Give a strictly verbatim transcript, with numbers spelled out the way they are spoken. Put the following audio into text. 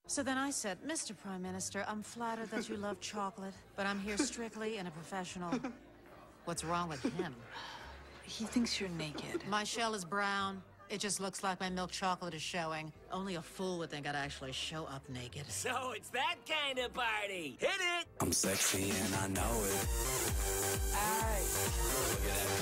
So then I said, Mister Prime Minister, I'm flattered that you love chocolate, but I'm here strictly in a professional. What's wrong with him? He thinks you're naked. My shell is brown. It just looks like my milk chocolate is showing. Only a fool would think I'd actually show up naked. So it's that kind of party. Hit it! I'm sexy and I know it. All right. Look at that